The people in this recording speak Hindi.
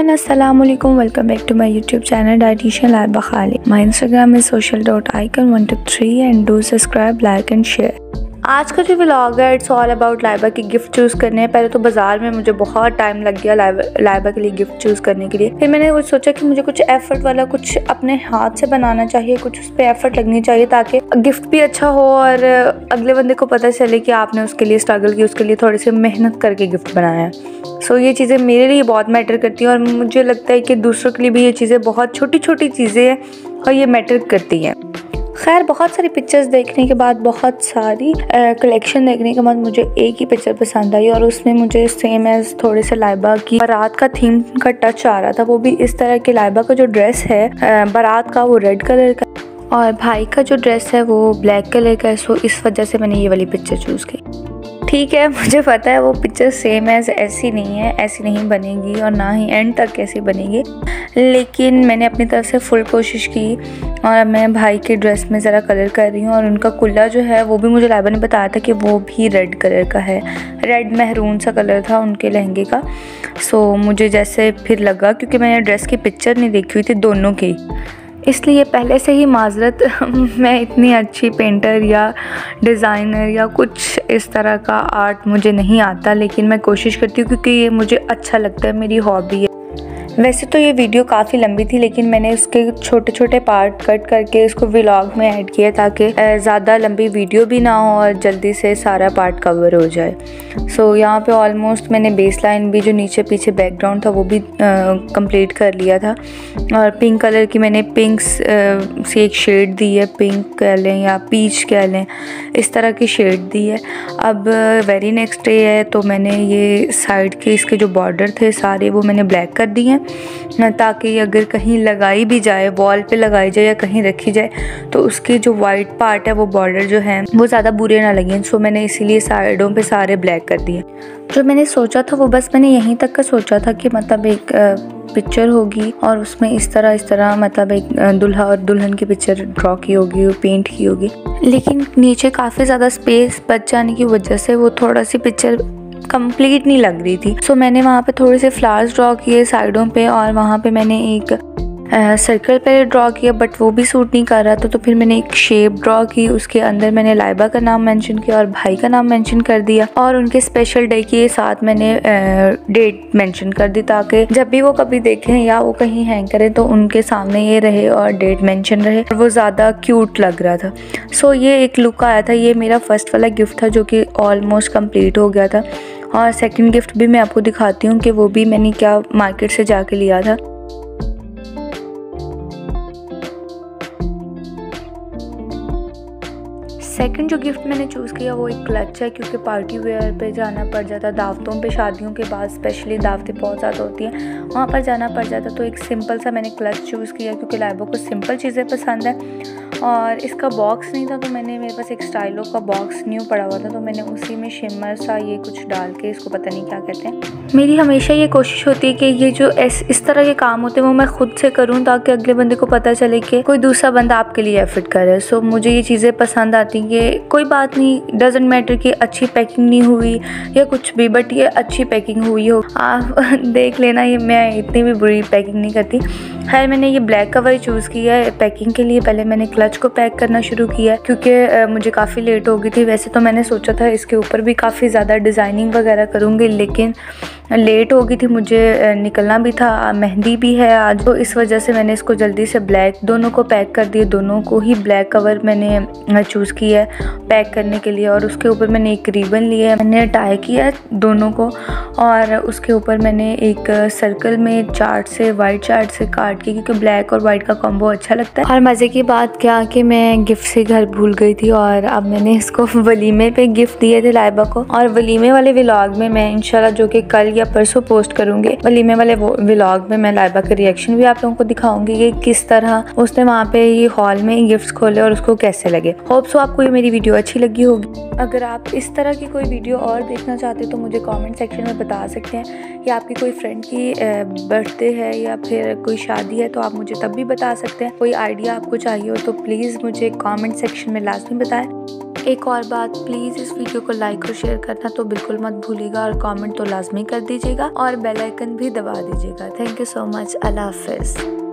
एवरीवन, अस्सलाम वालेकुम। Welcome back to my YouTube channel dietitian Laiba Khalid. My Instagram is social.icon123 and do subscribe, like and share. आज का जो व्लॉग है इट्स ऑल अबाउट लाइबा की गिफ्ट चूज़ करने। पहले तो बाजार में मुझे बहुत टाइम लग गया लाइबा के लिए गिफ्ट चूज़ करने के लिए। फिर मैंने कुछ सोचा कि मुझे कुछ एफर्ट वाला कुछ अपने हाथ से बनाना चाहिए, कुछ उस पर एफर्ट लगनी चाहिए ताकि गिफ्ट भी अच्छा हो और अगले बंदे को पता चले कि आपने उसके लिए स्ट्रगल की, उसके लिए थोड़ी सी मेहनत करके गिफ्ट बनाया है। सो ये चीज़ें मेरे लिए बहुत मैटर करती हैं और मुझे लगता है कि दूसरों के लिए भी ये चीज़ें बहुत छोटी छोटी चीज़ें हैं और ये मैटर करती हैं। खैर, बहुत सारी पिक्चर्स देखने के बाद, बहुत सारी कलेक्शन देखने के बाद मुझे एक ही पिक्चर पसंद आई और उसमें मुझे सेम एज थोड़े से लाइबा की बारात का थीम का टच आ रहा था। वो भी इस तरह के लाइबा का जो ड्रेस है बारात का, वो रेड कलर का और भाई का जो ड्रेस है वो ब्लैक कलर का है। सो इस वजह से मैंने ये वाली पिक्चर चूज़ की। ठीक है, मुझे पता है वो पिक्चर सेम एज ऐसी नहीं है, ऐसी नहीं बनेगी और ना ही एंड तक ऐसी बनेगी, लेकिन मैंने अपनी तरफ से फुल कोशिश की और अब मैं भाई के ड्रेस में ज़रा कलर कर रही हूँ। और उनका कुल्ला जो है वो भी मुझे लाइबा ने बताया था कि वो भी रेड कलर का है, रेड महरून सा कलर था उनके लहंगे का। सो मुझे जैसे फिर लगा, क्योंकि मैंने ड्रेस की पिक्चर नहीं देखी हुई थी दोनों की, इसलिए पहले से ही माजरत। मैं इतनी अच्छी पेंटर या डिज़ाइनर या कुछ इस तरह का आर्ट मुझे नहीं आता, लेकिन मैं कोशिश करती हूँ क्योंकि ये मुझे अच्छा लगता है, मेरी हॉबी है। वैसे तो ये वीडियो काफ़ी लंबी थी, लेकिन मैंने उसके छोटे छोटे पार्ट कट करके इसको व्लॉग में ऐड किया ताकि ज़्यादा लंबी वीडियो भी ना हो और जल्दी से सारा पार्ट कवर हो जाए। सो यहाँ पे ऑलमोस्ट मैंने बेस लाइन भी, जो नीचे पीछे बैकग्राउंड था, वो भी कंप्लीट कर लिया था। और पिंक कलर की मैंने पिंक से एक शेड दी है, पिंक कह लें या पीच कह लें, इस तरह की शेड दी है। अब वेरी नेक्स्ट डे है तो मैंने ये साइड के इसके जो बॉर्डर थे सारे वो मैंने ब्लैक कर दिए हैं ताकि अगर कहीं लगाई भी जाए, वॉल पे लगाई जाए या कहीं रखी जाए तो उसके जो वाइट पार्ट है, वो बॉर्डर जो है वो ज़्यादा बुरे ना लगें। सो मैंने इसीलिए साइडों पे सारे ब्लैक कर दिए। जो मैंने सोचा था वो बस मैंने यहीं तक का सोचा था कि मतलब एक पिक्चर होगी और उसमें इस तरह मतलब एक दुल्हा और दुल्हन की पिक्चर ड्रॉ की होगी, पेंट की होगी, लेकिन नीचे काफ़ी ज़्यादा स्पेस बच जाने की वजह से वो थोड़ा सी पिक्चर कंप्लीट नहीं लग रही थी। सो मैंने वहाँ पे थोड़े से फ्लावर्स ड्रॉ किए साइडों पे और वहाँ पे मैंने एक सर्कल पे ड्रॉ किया, बट वो भी सूट नहीं कर रहा था। तो फिर मैंने एक शेप ड्रॉ की, उसके अंदर मैंने लाइबा का नाम मेंशन किया और भाई का नाम मेंशन कर दिया और उनके स्पेशल डे के साथ मैंने डेट मेंशन कर दी ताकि जब भी वो कभी देखें या वो कहीं हैंग करें तो उनके सामने ये रहे और डेट मेंशन रहे और वो ज़्यादा क्यूट लग रहा था। सो ये एक लुक आया था। ये मेरा फर्स्ट वाला गिफ्ट था जो कि ऑलमोस्ट कंप्लीट हो गया था। और सेकंड गिफ्ट भी मैं आपको दिखाती हूँ कि वो भी मैंने क्या मार्केट से जाके लिया था। सेकंड जो गिफ्ट मैंने चूज़ किया वो एक क्लच है, क्योंकि पार्टी वेयर पे जाना पड़ जाता, दावतों पे, शादियों के बाद स्पेशली दावतें बहुत ज़्यादा होती हैं, वहाँ पर जाना पड़ जाता। तो एक सिंपल सा मैंने क्लच चूज़ किया क्योंकि लाइबा को सिंपल चीज़ें पसंद है। और इसका बॉक्स नहीं था तो मेरे पास एक स्टाइलो का बॉक्स न्यू पड़ा हुआ था, तो मैंने उसी में शिमर सा ये कुछ डाल के, इसको पता नहीं क्या कहते हैं। मेरी हमेशा ये कोशिश होती है कि ये जो इस तरह के काम होते हैं वो मैं खुद से करूँ ताकि अगले बंदे को पता चले कि कोई दूसरा बंदा आपके लिए एफर्ट करे। सो मुझे ये चीज़ें पसंद आती हैं कि कोई बात नहीं, डजेंट मैटर कि अच्छी पैकिंग नहीं हुई या कुछ भी, बट ये अच्छी पैकिंग हुई हो। आप देख लेना, ये मैं इतनी भी बुरी पैकिंग नहीं करती। खैर, मैंने ये ब्लैक कवर चूज़ किया है पैकिंग के लिए। पहले मैंने क्लच को पैक करना शुरू किया क्योंकि मुझे काफ़ी लेट हो गई थी। वैसे तो मैंने सोचा था इसके ऊपर भी काफ़ी ज़्यादा डिज़ाइनिंग वगैरह करूँगी, लेकिन लेट हो गई थी, मुझे निकलना भी था, मेहंदी भी है आज, तो इस वजह से मैंने इसको जल्दी से ब्लैक दोनों को पैक कर दिए। दोनों को ही ब्लैक कवर मैंने चूज़ किया है पैक करने के लिए और उसके ऊपर मैंने एक रिबन लिया है, मैंने टाई किया दोनों को और उसके ऊपर मैंने एक सर्कल में चार्ट से, वाइट चार्ट से काट के, क्योंकि ब्लैक और वाइट का कॉम्बो अच्छा लगता है। और मज़े की बात क्या कि मैं गिफ्ट से घर भूल गई थी और अब मैंने इसको वलीमे पे गिफ्ट दिए थे लाइबा को। और वलीमे वाले व्लॉग में मैं इंशाल्लाह, जो कि कल या परसों पोस्ट करूँगी, वलीमे वाले व्लॉग में मैं लाइबा का रिएक्शन भी आप लोगों को दिखाऊंगी कि किस तरह उसने वहाँ पे ये हॉल में गिफ्ट्स खोले और उसको कैसे लगे। होप सो आपको ये मेरी वीडियो अच्छी लगी होगी। अगर आप इस तरह की कोई वीडियो और देखना चाहते तो मुझे कमेंट सेक्शन में बता सकते हैं, या आपकी कोई फ्रेंड की बर्थडे है या फिर कोई शादी है तो आप मुझे तब भी बता सकते हैं। कोई आइडिया आपको चाहिए हो तो प्लीज़ मुझे कमेंट सेक्शन में लाजमी बताएं। एक और बात, प्लीज़ इस वीडियो को लाइक और शेयर करना तो बिल्कुल मत भूलिएगा और कमेंट तो लाजमी कर दीजिएगा और बेल आइकन भी दबा दीजिएगा। Thank you so much. Allah हाफिज़।